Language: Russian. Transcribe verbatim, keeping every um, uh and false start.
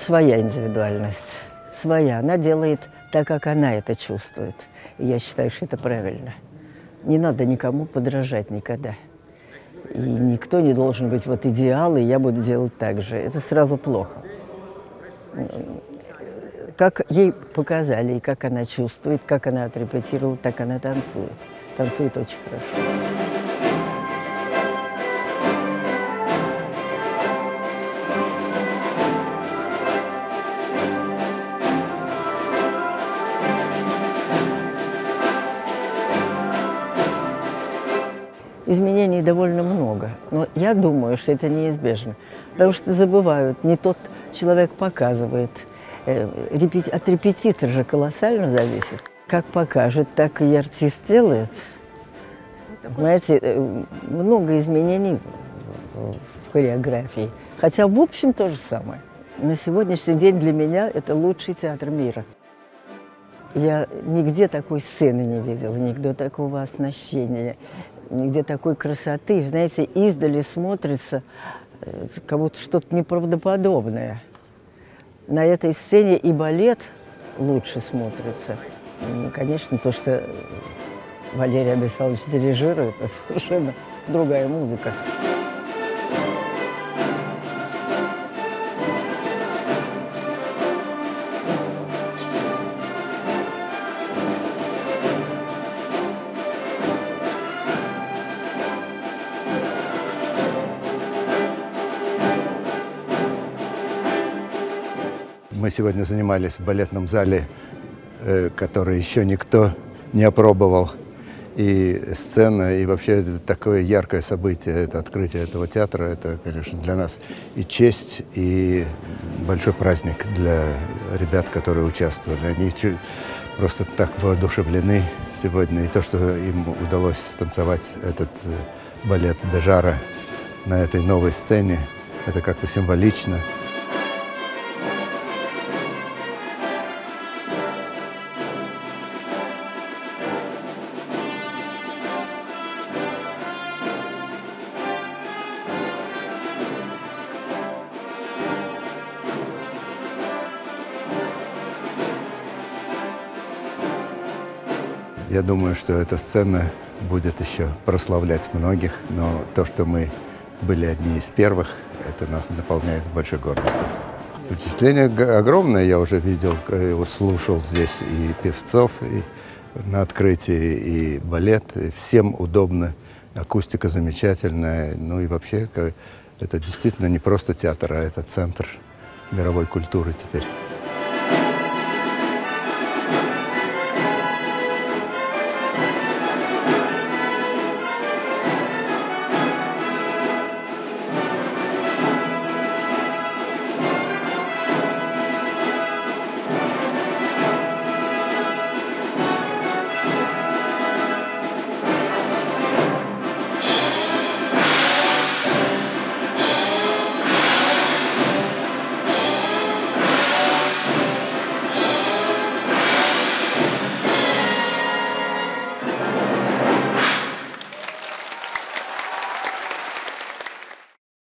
своя индивидуальность, своя. Она делает так, как она это чувствует. И я считаю, что это правильно. Не надо никому подражать никогда. И никто не должен быть вот идеал, и я буду делать так же. Это сразу плохо. Как ей показали, и как она чувствует, как она отрепетировала, так она танцует. Танцует очень хорошо. Изменений довольно много, но я думаю, что это неизбежно, потому что забывают, не тот человек показывает. От репетитора же колоссально зависит. Как покажет, так и артист делает. Знаете, много изменений в хореографии, хотя в общем то же самое. На сегодняшний день для меня это лучший театр мира. Я нигде такой сцены не видела, нигде такого оснащения, нигде такой красоты. Знаете, издали смотрится как будто что-то неправдоподобное. На этой сцене и балет лучше смотрится. Ну, конечно, то, что Валерий Абисалович дирижирует, это совершенно другая музыка. Мы сегодня занимались в балетном зале, который еще никто не опробовал. И сцена, и вообще такое яркое событие, это открытие этого театра, это, конечно, для нас и честь, и большой праздник для ребят, которые участвовали. Они просто так воодушевлены сегодня. И то, что им удалось станцевать этот балет Бежара на этой новой сцене, это как-то символично. Я думаю, что эта сцена будет еще прославлять многих, но то, что мы были одни из первых, это нас наполняет большой гордостью. Впечатление огромное. Я уже видел, слушал здесь и певцов и на открытии, и балет. И всем удобно, акустика замечательная. Ну и вообще, это действительно не просто театр, а это центр мировой культуры теперь.